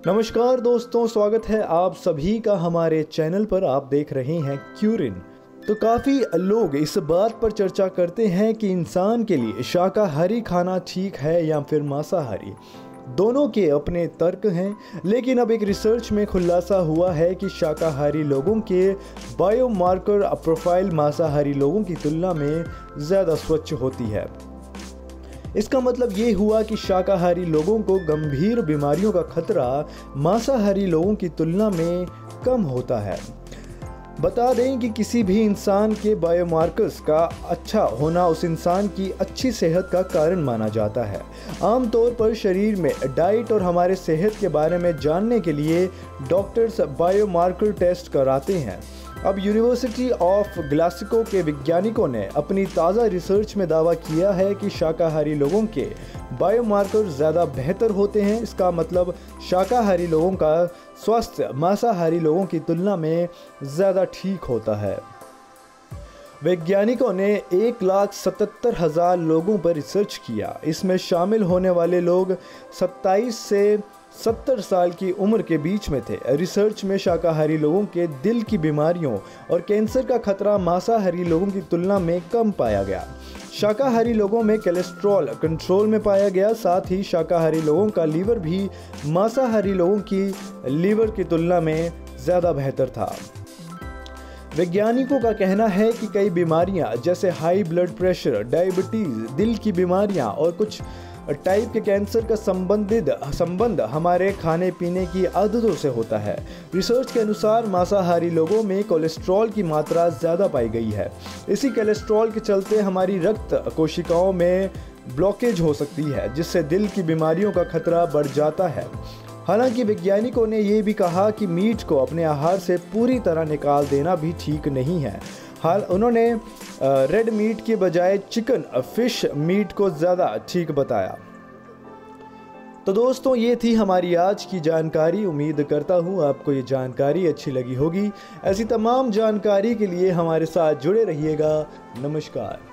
नमस्कार दोस्तों, स्वागत है आप सभी का हमारे चैनल पर। आप देख रहे हैं क्यूरिन। तो काफ़ी लोग इस बात पर चर्चा करते हैं कि इंसान के लिए शाकाहारी खाना ठीक है या फिर मांसाहारी। दोनों के अपने तर्क हैं, लेकिन अब एक रिसर्च में खुलासा हुआ है कि शाकाहारी लोगों के बायोमार्कर प्रोफाइल मांसाहारी लोगों की तुलना में ज़्यादा स्वच्छ होती है। इसका मतलब ये हुआ कि शाकाहारी लोगों को गंभीर बीमारियों का खतरा मांसाहारी लोगों की तुलना में कम होता है। बता दें कि किसी भी इंसान के बायोमार्कर्स का अच्छा होना उस इंसान की अच्छी सेहत का कारण माना जाता है। आमतौर पर शरीर में डाइट और हमारे सेहत के बारे में जानने के लिए डॉक्टर्स बायोमार्कर टेस्ट कराते हैं। अब यूनिवर्सिटी ऑफ ग्लासगो के वैज्ञानिकों ने अपनी ताज़ा रिसर्च में दावा किया है कि शाकाहारी लोगों के बायोमार्कर ज़्यादा बेहतर होते हैं। इसका मतलब शाकाहारी लोगों का स्वास्थ्य मांसाहारी लोगों की तुलना में ज़्यादा ठीक होता है। वैज्ञानिकों ने 1,77,000 लोगों पर रिसर्च किया। इसमें शामिल होने वाले लोग 27 से 70 साल की उम्र के बीच में थे। रिसर्च में शाकाहारी लोगों के दिल की बीमारियों और कैंसर का खतरा मांसाहारी लोगों की तुलना में कम पाया गया। शाकाहारी लोगों में कोलेस्ट्रॉल कंट्रोल में पाया गया। साथ ही शाकाहारी लोगों का लीवर भी मांसाहारी लोगों की लीवर की तुलना में ज़्यादा बेहतर था। वैज्ञानिकों का कहना है कि कई बीमारियां जैसे हाई ब्लड प्रेशर, डायबिटीज़, दिल की बीमारियां और कुछ टाइप के कैंसर का संबंध हमारे खाने पीने की आदतों से होता है। रिसर्च के अनुसार मांसाहारी लोगों में कोलेस्ट्रॉल की मात्रा ज़्यादा पाई गई है। इसी कोलेस्ट्रॉल के चलते हमारी रक्त कोशिकाओं में ब्लॉकेज हो सकती है, जिससे दिल की बीमारियों का खतरा बढ़ जाता है। हालांकि वैज्ञानिकों ने यह भी कहा कि मीट को अपने आहार से पूरी तरह निकाल देना भी ठीक नहीं है। उन्होंने रेड मीट के बजाय चिकन, फिश मीट को ज़्यादा ठीक बताया। तो दोस्तों, ये थी हमारी आज की जानकारी। उम्मीद करता हूँ आपको ये जानकारी अच्छी लगी होगी। ऐसी तमाम जानकारी के लिए हमारे साथ जुड़े रहिएगा। नमस्कार।